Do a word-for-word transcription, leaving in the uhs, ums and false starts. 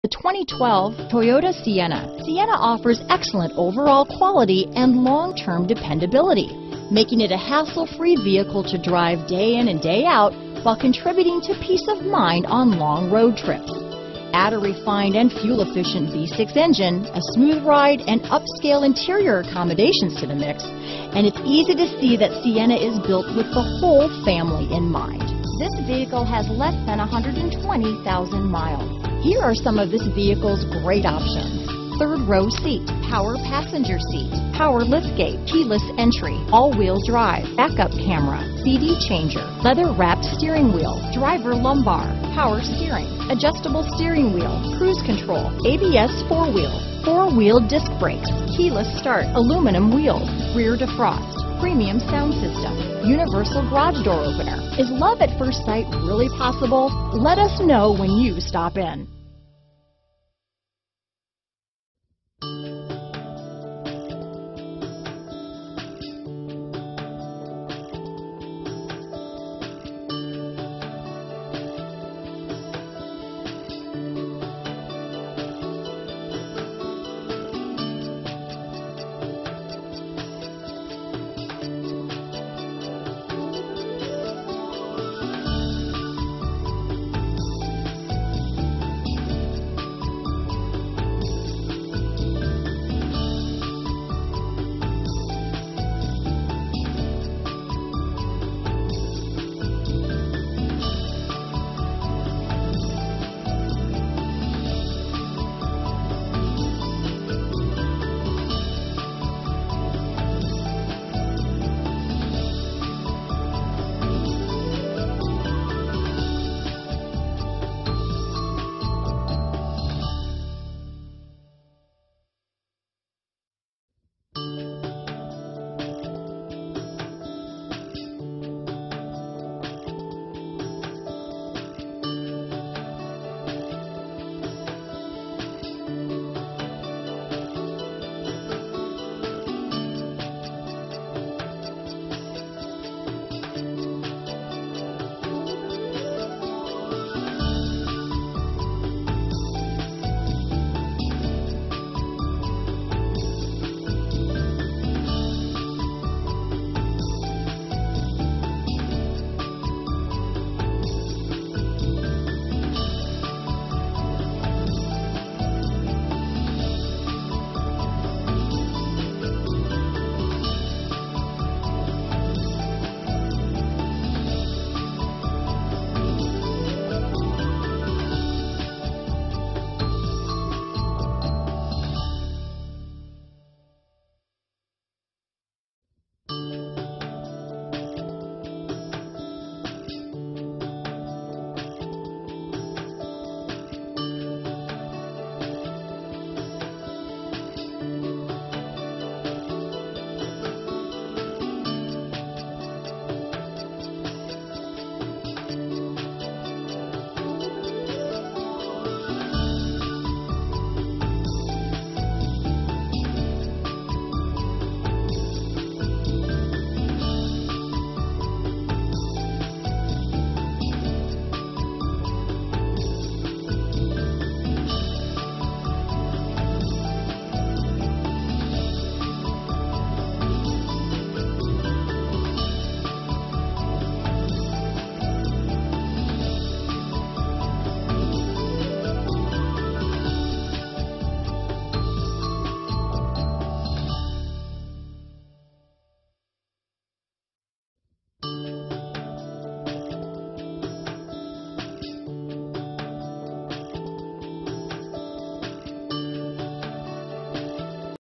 twenty twelve Toyota Sienna. Sienna offers excellent overall quality and long-term dependability, making it a hassle-free vehicle to drive day in and day out while contributing to peace of mind on long road trips. Add a refined and fuel-efficient V six engine, a smooth ride, and upscale interior accommodations to the mix, and it's easy to see that Sienna is built with the whole family in mind. This vehicle has less than one hundred twenty thousand miles. Here are some of this vehicle's great options: third row seat, power passenger seat, power liftgate, keyless entry, all-wheel drive, backup camera, C D changer, leather-wrapped steering wheel, driver lumbar, power steering, adjustable steering wheel, cruise control, A B S four-wheel, four-wheel disc brakes, keyless start, aluminum wheels, rear defrost, premium sound system, universal garage door opener. Is love at first sight really possible? Let us know when you stop in.